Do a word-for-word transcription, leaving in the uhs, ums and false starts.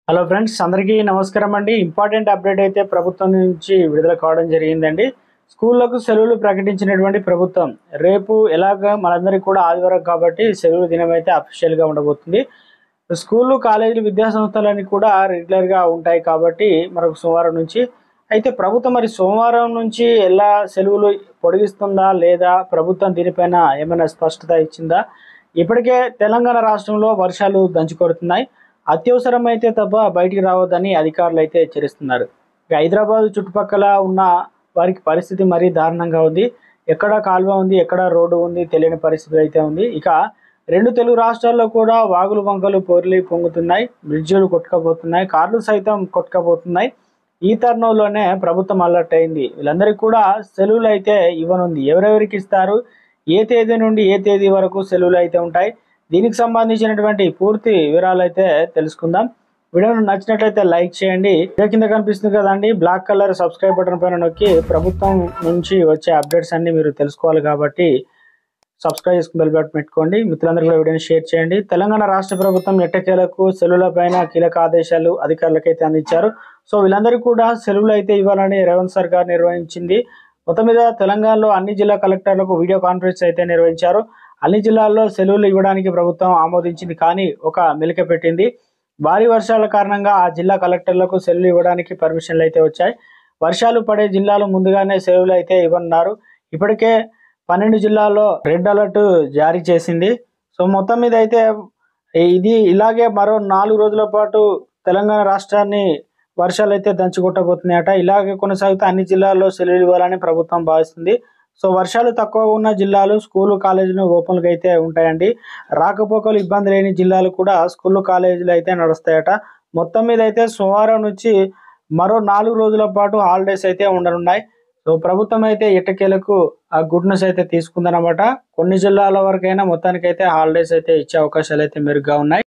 Hello friends, అందరికీ నమస్కారం అండి. ఇంపార్టెంట్ అప్డేట్ అయితే ప్రభుత్వం నుంచి విడుదల కావడం జరిగిందండి. స్కూళ్లకు సెలవులు ప్రకటించినటువంటి ప్రభుత్వం రేపు ఎలాగ మనందరికీ కూడా ఆదివారం కాబట్టి సెలవు దినం అయితే అఫీషియల్గా ఉండబోతుంది. స్కూళ్ళు, కాలేజీలు, విద్యా సంస్థలన్నీ కూడా రెగ్యులర్గా ఉంటాయి కాబట్టి మరొక సోమవారం నుంచి అయితే ప్రభుత్వం మరి సోమవారం నుంచి ఎలా సెలవులు పొడిగిస్తుందా లేదా, ప్రభుత్వం దీనిపైన ఏమైనా స్పష్టత ఇచ్చిందా? ఇప్పటికే తెలంగాణ రాష్ట్రంలో వర్షాలు దంచుకొడుతున్నాయి. అత్యవసరం అయితే తప్ప బయటికి రావద్దని అధికారులు అయితే హెచ్చరిస్తున్నారు. ఇక హైదరాబాద్ చుట్టుపక్కల ఉన్న వారికి పరిస్థితి మరీ దారుణంగా ఉంది. ఎక్కడ కాలువ ఉంది, ఎక్కడ రోడ్డు ఉంది తెలియని పరిస్థితి అయితే ఉంది. ఇక రెండు తెలుగు రాష్ట్రాల్లో కూడా వాగులు వంకలు పొర్లి పొంగుతున్నాయి, బ్రిడ్జిలు కొట్టుకపోతున్నాయి, కార్లు సైతం కొట్టుకపోతున్నాయి. ఈ తరుణంలోనే ప్రభుత్వం అలర్ట్ అయింది. వీళ్ళందరికీ కూడా సెలవులు అయితే ఇవ్వనుంది. ఎవరెవరికి ఇస్తారు, ఏ తేదీ నుండి ఏ తేదీ వరకు సెలవులు అయితే ఉంటాయి, దీనికి సంబంధించినటువంటి పూర్తి వివరాలు అయితే తెలుసుకుందాం. వీడియోను నచ్చినట్లయితే లైక్ చేయండి. వీడియో కింద కనిపిస్తుంది కదండి బ్లాక్ కలర్ సబ్స్క్రైబ్ బటన్ పైన నొక్కి ప్రభుత్వం నుంచి వచ్చే అప్డేట్స్ అన్ని మీరు తెలుసుకోవాలి కాబట్టి సబ్స్క్రైబ్ చేసుకుని బెల్ బటన్ పెట్టుకోండి. మిత్రులందరూ కూడా వీడియోని షేర్ చేయండి. తెలంగాణ రాష్ట్ర ప్రభుత్వం ఎట్టకేలకు సెలవుల పైన కీలక ఆదేశాలు అధికారులకైతే అందించారు. సో వీళ్ళందరికీ కూడా సెలవులు అయితే ఇవ్వాలని రేవంత్ సర్కార్ నిర్వహించింది. మొత్తం మీద తెలంగాణలో అన్ని జిల్లా కలెక్టర్లకు వీడియో కాన్ఫరెన్స్ అయితే నిర్వహించారు. అన్ని జిల్లాల్లో సెలవులు ఇవ్వడానికి ప్రభుత్వం ఆమోదించింది, కానీ ఒక మెలిక పెట్టింది. భారీ వర్షాల కారణంగా ఆ జిల్లా కలెక్టర్లకు సెలవులు ఇవ్వడానికి పర్మిషన్లు అయితే వచ్చాయి. వర్షాలు పడే జిల్లాలు ముందుగానే సెలవులు అయితే ఇవ్వనున్నారు. ఇప్పటికే పన్నెండు జిల్లాల్లో రెడ్ అలర్ట్ జారీ చేసింది. సో మొత్తం మీద అయితే ఇది ఇలాగే మరో నాలుగు రోజుల పాటు తెలంగాణ రాష్ట్రాన్ని వర్షాలు అయితే దంచుకొట్టబోతున్నాయట. ఇలాగే కొనసాగితే అన్ని జిల్లాల్లో సెలవులు ఇవ్వాలని ప్రభుత్వం భావిస్తుంది. సో వర్షాలు తక్కువ ఉన్న జిల్లాలు స్కూలు కాలేజీలు ఓపెన్గా అయితే ఉంటాయండి. రాకపోకలు ఇబ్బంది లేని జిల్లాలు కూడా స్కూళ్ళు కాలేజీలు అయితే నడుస్తాయట. మొత్తం మీద అయితే సోమవారం నుంచి మరో నాలుగు రోజుల పాటు హాలిడేస్ అయితే ఉండనున్నాయి. సో ప్రభుత్వం అయితే ఎట్టకేలకు ఆ గుడ్ న్యూస్ అయితే తీసుకుందనమాట. కొన్ని జిల్లాల వరకైనా మొత్తానికైతే హాలిడేస్ అయితే ఇచ్చే అవకాశాలు అయితే మెరుగ్గా ఉన్నాయి.